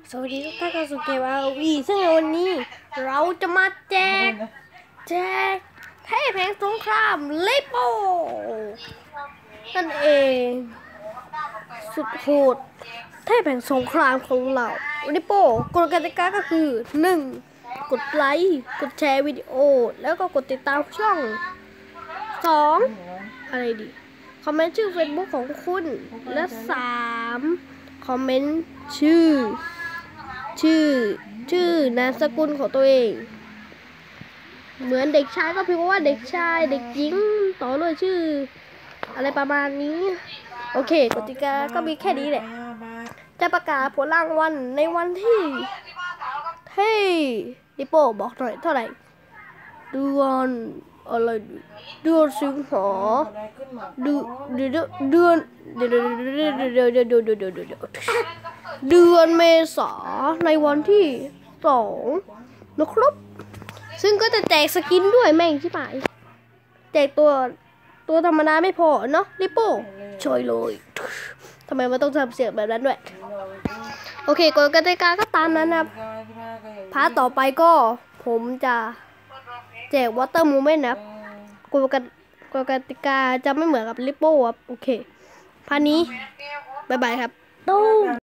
สวัสดีทุกท่านเข้าสู่เกม ROV ซึ่งในวันนี้เราจะมาแจกเทพแห่งสงครามลิโป้นั่นเองสุดโหดเทพแห่งสงครามของเราลิโป้กฎกติกาก็คือ 1. กดไลค์กดแชร์วิดีโอแล้วก็กดติดตามช่อง 2. อะไรดีคอมเมนต์ชื่อ Facebook ของคุณและ 3. คอมเมนต์ชื่อนามสกุลของตัวเองเหมือนเด็กชายก็พิมพ์ว่าเด็กชายเด็กหญิงต่อด้วยชื่ออะไรประมาณนี้โอเคกติกาก็มีแค่นี้แหละจะประกาศผลรางวัลในวันที่ลิโป้บอกหน่อยเท่าไหร่เดือนอะไรเดือนสิงหาเดือนเมษาในวันที่2นะครับซึ่งก็จะแจกสกินด้วยแม่งใช่ไหมแจกตัวธรรมดาไม่พอเนาะลิโป้ช่วยเลยทำไมมันต้องทำเสียงแบบนั้นด้วยโอเคกฎกติกาก็ตามนั้นนะพาร์ทต่อไปก็ผมจะแจกวอเตอร์มูเมนต์นะครับกฎกติกาจะไม่เหมือนกับลิโป้ครับโอเคพาร์ทนี้บ๊ายบายครับตุ้ม